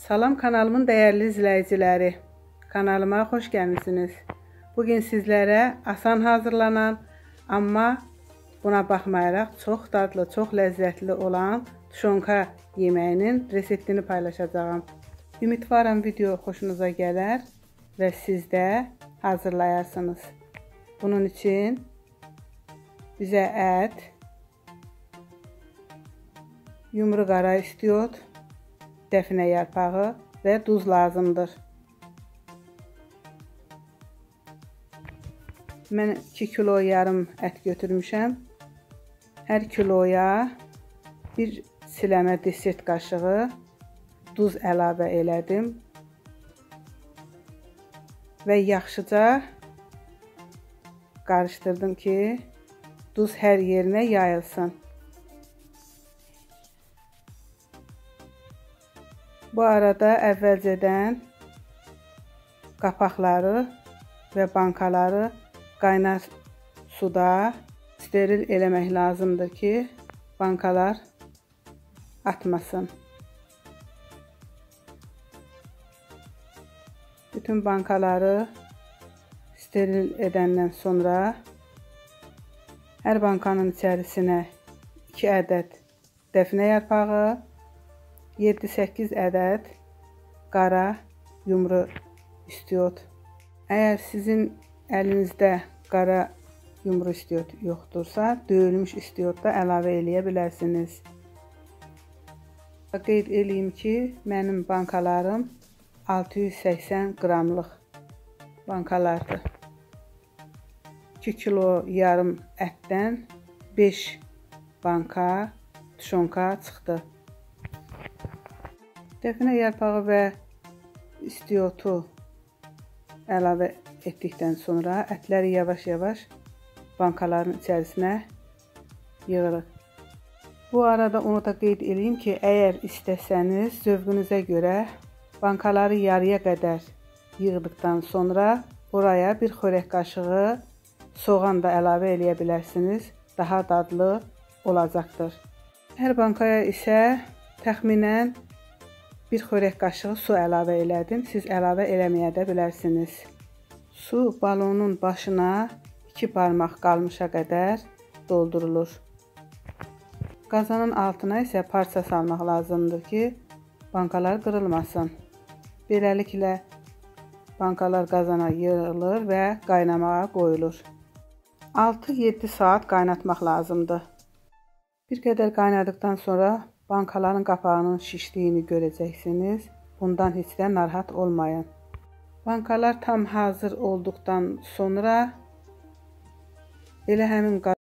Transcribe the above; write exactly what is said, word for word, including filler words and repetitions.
Salam kanalımın değerli izləyiciləri. Kanalıma xoş gəlmisiniz. Bugün sizlərə asan hazırlanan, amma buna baxmayaraq çox dadlı, çox ləzzətli olan tuşonka yeməyinin reseptini paylaşacağım. Ümidvaram video xoşunuza gələr və siz də hazırlayarsınız. Bunun üçün bizə ət, yumru qara istiot, dəfinə yarpağı və duz lazımdır. Mən iki kilo yarım ət götürmüşəm. Hər kiloya bir siləmə desert qaşığı duz əlavə elədim və yaxşıca qarışdırdım ki, duz hər yerinə yayılsın. Bu arada əvvəlcədən qapaqları və bankaları qaynar suda steril eləmək lazımdır ki, bankalar atmasın. Bütün bankaları steril edəndən sonra hər bankanın içərisinə iki ədəd dəfinə yarpağı, yeddi səkkiz ədəd qara yumru istiot. Əgər sizin əlinizdə qara yumru istiot yoxdursa, döyülmüş istiot da əlavə eləyə bilərsiniz. Qeyd edeyim ki, mənim bankalarım altı yüz səksən qramlıq bankalardır. iki kilo yarım ətdən beş banka tuşonka çıxdı. Dəfinə yarpağı və istiotu əlavə etdikdən sonra ətləri yavaş-yavaş bankaların içərisinə yığırıq. Bu arada onu da qeyd edeyim ki, əgər istəsəniz zövqünüzə görə bankaları yarıya qədər yığdıqdan sonra oraya bir xörək qaşığı soğan da əlavə eləyə bilərsiniz. Daha dadlı olacaqdır. Hər bankaya isə təxminən bir xörək qaşığı su əlavə elədim. Siz əlavə eləməyə də bilərsiniz. Su balonun başına iki barmaq qalmışa qədər doldurulur. Qazanın altına isə parça salmaq lazımdır ki, bankalar qırılmasın. Beləliklə bankalar qazana yığılır və qaynamağa qoyulur. altı yeddi saat qaynatmaq lazımdır. Bir qədər qaynadıqdan sonra bankaların qapağının şişdiyini görəcəksiniz. Bundan heç də narahat olmayın. Bankalar tam hazır olduqdan sonra elə həmin